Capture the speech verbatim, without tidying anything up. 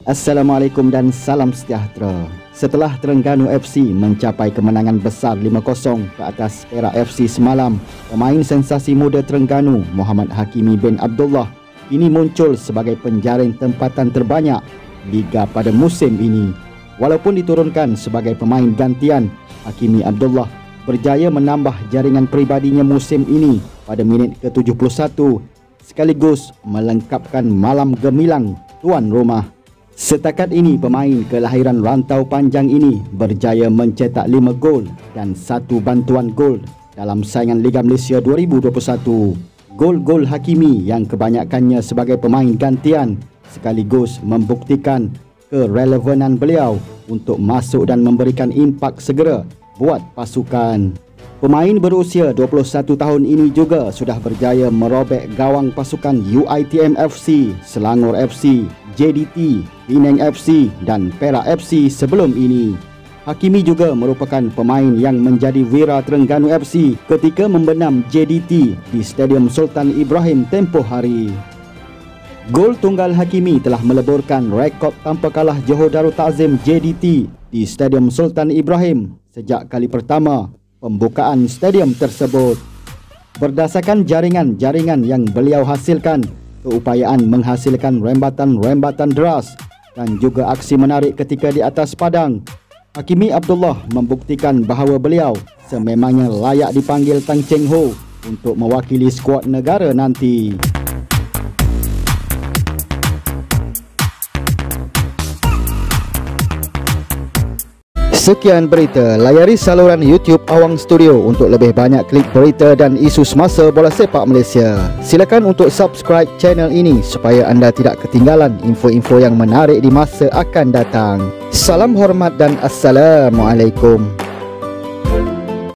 Assalamualaikum dan salam sejahtera. Setelah Terengganu F C mencapai kemenangan besar lima kosong ke atas Perak F C semalam, pemain sensasi muda Terengganu Muhammad Hakimi bin Abdullah kini muncul sebagai penjaring tempatan terbanyak Liga pada musim ini. Walaupun diturunkan sebagai pemain gantian, Hakimi Abdullah berjaya menambah jaringan peribadinya musim ini pada minit ke tujuh puluh satu sekaligus melengkapkan malam gemilang tuan rumah. Setakat ini pemain kelahiran rantau panjang ini berjaya mencetak lima gol dan satu bantuan gol dalam saingan Liga Malaysia dua ribu dua puluh satu. Gol-gol Hakimi yang kebanyakannya sebagai pemain gantian sekaligus membuktikan kerelevanan beliau untuk masuk dan memberikan impak segera buat pasukan. Pemain berusia dua puluh satu tahun ini juga sudah berjaya merobek gawang pasukan U I T M F C, Selangor F C, J D T, Penang F C dan Perak F C sebelum ini. Hakimi juga merupakan pemain yang menjadi wira Terengganu F C ketika membenam J D T di Stadium Sultan Ibrahim tempoh hari. Gol tunggal Hakimi telah meleburkan rekod tanpa kalah Johor Darul Ta'zim J D T di Stadium Sultan Ibrahim sejak kali pertama pembukaan stadium tersebut. Berdasarkan jaringan-jaringan yang beliau hasilkan, keupayaan menghasilkan rembatan-rembatan deras dan juga aksi menarik ketika di atas padang, Hakimi Abdullah membuktikan bahawa beliau sememangnya layak dipanggil Tang Cheng Ho untuk mewakili skuad negara nanti. Sekian berita, layari saluran YouTube Awang Studio untuk lebih banyak klik berita dan isu semasa bola sepak Malaysia. Silakan untuk subscribe channel ini supaya anda tidak ketinggalan info-info yang menarik di masa akan datang. Salam hormat dan Assalamualaikum.